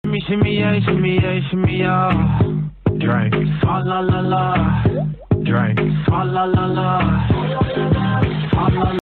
Shimmy, yeah, shimmy, yeah, shimmy, yeah. Drink. Swalla la la. Drink. Swalla la la.